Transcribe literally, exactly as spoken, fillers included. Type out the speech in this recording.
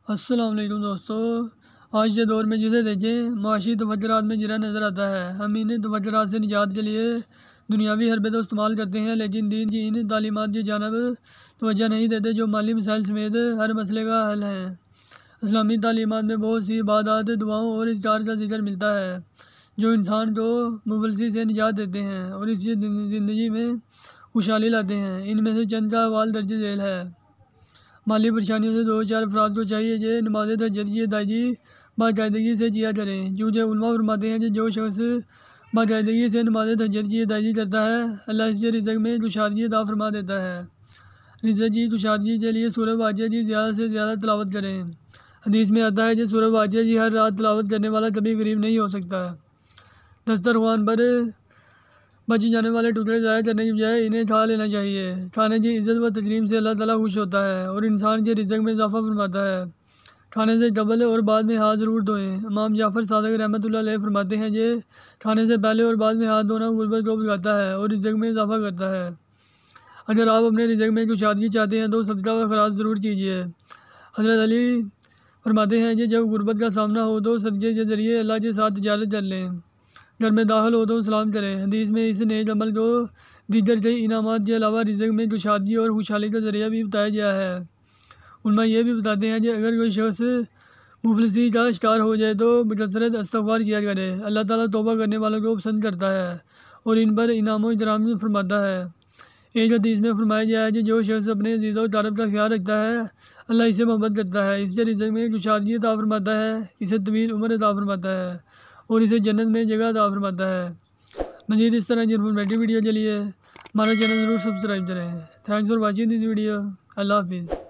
السلام علیکم دوستو، آج کے دور میں جسے دیکھیں معاشی توجرات میں گرا نظر آتا ہے۔ ہم ان توجرات سے نجات کے لیے دنیاوی حربے تو استعمال کرتے ہیں، لیکن دین کی ان تعلیمات کی جانب توجہ نہیں دیتے جو مالی مسائل سمیت ہر مسئلے کا حل ہیں۔ اسلامی تعلیمات میں بہت سی عبادات، دعاؤں اور اذکار کا ذکر ملتا ہے جو انسان کو مفلسی سے نجات دیتے ہیں اور اس کی زندگی میں خوشحالی لاتے ہیں۔ ان میں سے چند کا حوال درج ذیل ہے۔ مالی پریشانیوں سے دو چار افراد کو چاہیے کہ نماز تہجد کی ادائیگی باقاعدگی سے کیا کریں، کیونکہ علماء فرماتے ہیں کہ جو شخص باقاعدگی سے نماز تہجد کی ادائیگی کرتا ہے، اللہ اس کے رزق میں کشادگی عطا فرما دیتا ہے۔ رزق کی کشادگی کے لیے سورہ واقعہ کی زیادہ سے زیادہ تلاوت کریں۔ حدیث میں آتا ہے کہ سورہ واقعہ کی ہر رات تلاوت کرنے والا کبھی غریب نہیں ہو سکتا۔ دسترخوان پر بچ جانے والے ٹکڑے ضائع کرنے کی بجائے انہیں کھا لینا چاہیے۔ کھانے کی عزت و تکریم سے اللہ تعالیٰ خوش ہوتا ہے اور انسان کے رزق میں اضافہ فرماتا ہے۔ کھانے سے قبل اور بعد میں ہاتھ ضرور دھوئیں۔ امام جعفر صادق رحمۃ اللہ علیہ فرماتے ہیں کہ کھانے سے پہلے اور بعد میں ہاتھ دھونا غربت کو بھگاتا ہے اور رزق میں اضافہ کرتا ہے۔ اگر آپ اپنے رزق میں کشادگی چاہتے ہیں تو صدقہ و خیرات ضرور کیجیے۔ حضرت علی فرماتے ہیں کہ جب غربت کا سامنا ہو تو صدقے کے ذریعے اللہ کے ساتھ تجارت کر لیں۔ گھر میں داخل ہو تو سلام کریں۔ حدیث میں اس نیک عمل کو دیگر کئی انعامات کے علاوہ رزق میں کشادگی اور خوشحالی کا ذریعہ بھی بتایا گیا ہے۔ علماء یہ بھی بتاتے ہیں کہ اگر کوئی شخص مفلسی کا شکار ہو جائے تو بکثرت استغفار کیا کرے۔ اللہ تعالیٰ توبہ کرنے والوں کو پسند کرتا ہے اور ان پر انعام و اکرام فرماتا ہے۔ ایک حدیث میں فرمایا گیا ہے کہ جو شخص اپنے عزیز و اقارب کا خیال رکھتا ہے، اللہ اسے محبت کرتا ہے، اس کے رزق میں کشادگی عطا فرماتا ہے، اسے طویل عمر عطا فرماتا ہے اور اسے جنت میں جگہ عطا فرماتا ہے۔ مزید اس طرح کی انفارمیٹیو ویڈیو کے لیے ہمارا چینل ضرور سبسکرائب کریں۔ Thanks for watching this video. اللہ حافظ۔